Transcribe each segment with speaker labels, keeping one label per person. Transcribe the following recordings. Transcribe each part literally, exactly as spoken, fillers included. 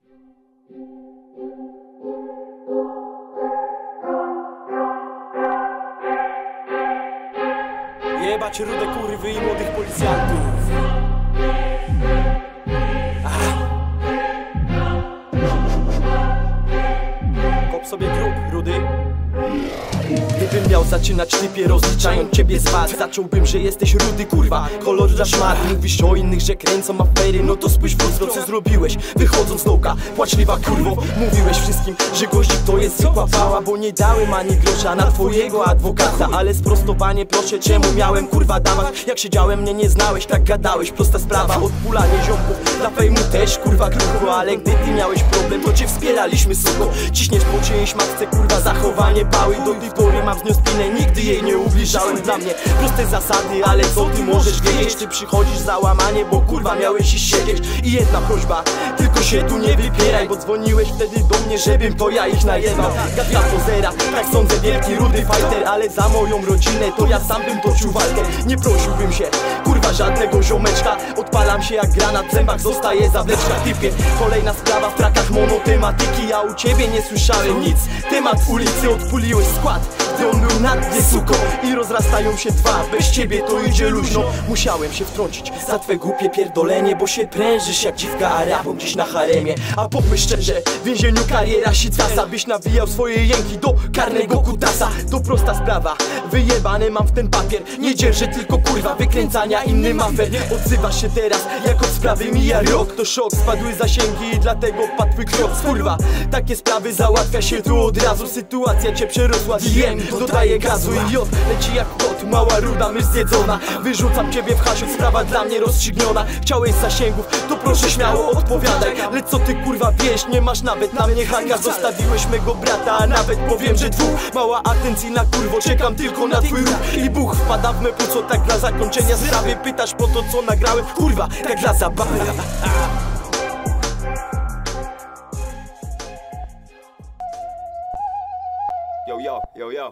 Speaker 1: Jebać rude kurwy i młodych policjantów. Ach. Kop sobie grób, rudy. Gdybym miał zaczynać typie, rozliczając ciebie z was, zacząłbym, że jesteś rudy, kurwa, kolor dla szmat. Mówisz o innych, że kręcą afery, no to spójrz w lustro, co zrobiłeś. Wychodząc z dołka, płaczliwa kurwo, mówiłeś wszystkim, że gościk to jest zwykła pała, bo nie dałem ani grosza na twojego adwokata. Ale sprostowanie proszę, czemu miałem kurwa dawać? Jak siedziałem, mnie nie znałeś, tak gadałeś, prosta sprawa. Odpulanie ziomków, dla fejmu też kurwa grubo, ale gdy ty miałeś problem, to cię wspieraliśmy, suko. Ciśniesz po czyjejś matce, kurwa, zachowanie bały. Do tej pory mam wznioskinę, nigdy jej nie ubliżałem. Dla mnie proste zasady, ale co ty możesz wiedzieć? Ty przychodzisz za łamanie, bo kurwa miałeś iść siedzieć. I jedna prośba, tylko się tu nie wypieraj, bo dzwoniłeś wtedy do mnie, żebym to ja ich najebał. Gadka pozera, tak sądzę, wielki rudy fighter, ale za moją rodzinę to ja sam bym toczył walkę. Nie prosiłbym się, kurwa, żadnego ziomeczka. Odpalam się jak granat, w zębach zostaje zawleczka. Typie, kolejna sprawa w trakach monotematyki. Ja u ciebie nie słyszałem nic. Temat ulicy, odpuliłeś skład, gdy on był nad mnie, suko. I rozrastają się dwa, bez ciebie to idzie luźno. Musiałem się wtrącić za twe głupie pierdolenie, bo się prężysz jak dziwka arabą gdzieś na haremie. A pomyśl szczerze, w więzieniu kariera sicasa, byś nawijał swoje jęki do karnego kutasa. To prosta sprawa, wyjebany mam w ten papier. Nie dzierżę tylko kurwa wykręcania innym afer. Odzywasz się teraz, jak od sprawy mija rok. To szok, spadły zasięgi i dlatego padł twój krok. Kurwa, takie sprawy załatwia się tu od razu. Sytuacja cię przerosła, wiem, dodaję gazu i jod leci jak kot, mała ruda myśl zjedzona. Wyrzucam ciebie w hasiu, sprawa dla mnie rozstrzygniona. Chciałeś zasięgów, to proszę śmiało odpowiadaj. Lecz co ty kurwa wiesz, nie masz nawet na mnie haka. Zostawiłeś mego brata, a nawet powiem, że dwóch. Mała atencyjna kurwo, czekam tylko na twój ruch. I buch wpada w me płuco, tak dla zakończenia sprawy. Pytasz po to co nagrałem, kurwa, tak dla zabawy. Yo, yo, yo, yo.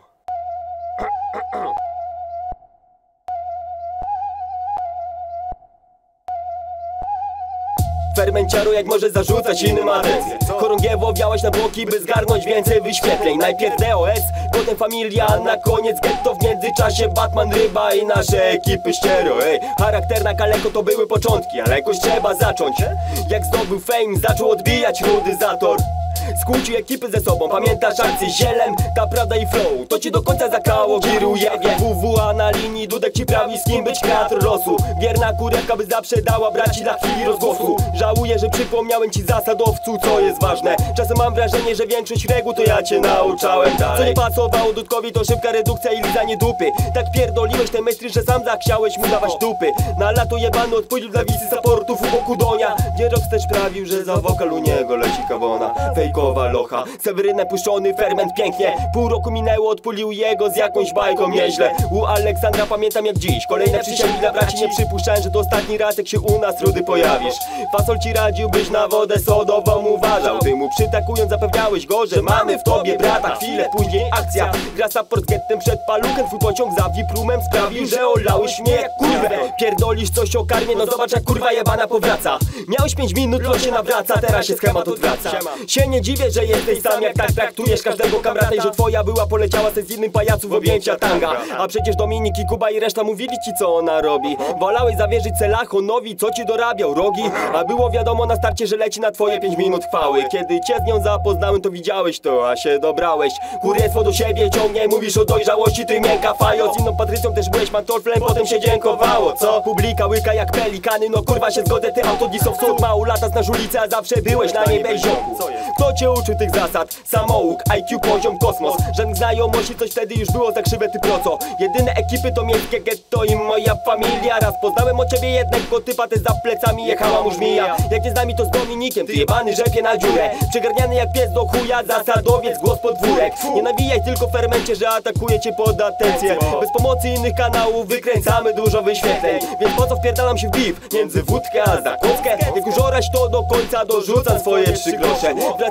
Speaker 1: Fermenciaru jak może zarzucać innym atencję. Chorągiewo wiałeś na boki, by zgarnąć więcej wyświetleń. Najpierw D O S, potem familia, a na koniec getto. W międzyczasie Batman, Ryba i nasze ekipy ściero. Ej, charakterna kaleko to były początki, ale jakoś trzeba zacząć. Jak zdobył fame, zaczął odbijać rudy zator. Skłócił ekipy ze sobą, pamiętasz akcję zielem? Ta prawda i flow, to ci do końca zakało. Wiruje W W A na linii, Dudek ci prawi z kim być kreator losu. Wierna kurewka by zawsze dała braci dla chwili rozgłosu. Żałuję, że przypomniałem ci zasadowcu, co jest ważne. Czasem mam wrażenie, że większość reguł to ja cię nauczałem dalej. Co nie pasowało Dudkowi to szybka redukcja i lizanie dupy. Tak pierdoliłeś te mestry, że sam zachciałeś mu dawać dupy. Na lato jebany odpłynił dla wizy supportów u boku Donia, gdzie Rox też sprawił, że za wokal u niego leci kabona. Fejkowa locha, Sewerynę puszczony ferment pięknie. Pół roku minęło, odpulił jego z jakąś bajką nieźle. U Aleksandra pamiętam jak dziś, kolejne przysięgi dla braci. Nie przypuszczałem, że to ostatni raz jak się u nas rudy pojawisz. Fasol ci radził, byś na wodę sodową uważał. Ty mu przytakując zapewniałeś go, że mamy w tobie brata. Chwilę później akcja, gra support gettem przed paluchem. Twój pociąg za wiprumem sprawił, że olałeś mnie jak kurwę. Pierdolisz coś o karmie, no zobacz jak kurwa jebana powraca. Miałeś pięć minut, to się nawraca, teraz się schemat odwraca. Się nie dziwię, że jesteś sam, jak tak traktujesz każdego kamrata. I że twoja była poleciała se z innym pajacu w objęcia tanga. A przecież Dominik i Kuba i reszta mówili ci co ona robi. Wolałeś zawierzyć Celachonowi, co ci dorabiał rogi. A było wiadomo na starcie, że leci na twoje pięć minut chwały. Kiedy cię z nią zapoznałem, to widziałeś to, a się dobrałeś. Kurestwo do siebie ciągnie, mówisz o dojrzałości, ty miękka fajo. Z inną Patrycją też byłeś pantoflem, potem się dziękowało, co? Publika łyka jak pelikany, no kurwa się zgodzę, ty autodisą w sąd. Mało lata znasz ulicę, a zawsze byłeś na niej bez ziomku. Kto cię uczył tych zasad? Samouk, I Q poziom kosmos. Żadnych znajomości, coś wtedy już było za krzywe, ty proco. Jedyne ekipy to miejskie getto i moja familia. Raz poznałem od ciebie jednego typa, te za plecami jechała mu żmija. Jak nie z nami to z Dominikiem, ty jebany rzepie na dziurę. Przygarniany jak pies do chuja, zasadowiec, głos podwórek. Nie nawijaj tylko w fermencie, że atakuje cię pod atencję. Bez pomocy innych kanałów wykręcamy dużo wyświetleń. Więc po co wpierdalam się w beef między wódkę a zakąskę? Jak już orać to do końca dorzucam swoje trzy grosze.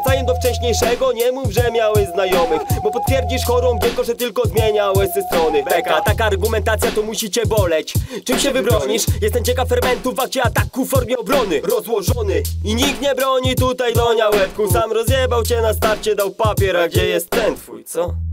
Speaker 1: Wracając do wcześniejszego, nie mów, że miałeś znajomych, bo potwierdzisz chorągiewko, że tylko zmieniałeś ze strony. Beka, taka argumentacja to musi cię boleć. Czym się wybronisz? Jestem ciekaw fermentu w akcie ataku w formie obrony. Rozłożony i nikt nie broni tutaj donia łebku. Sam rozjebał cię na starcie, dał papier, a gdzie jest ten twój, co?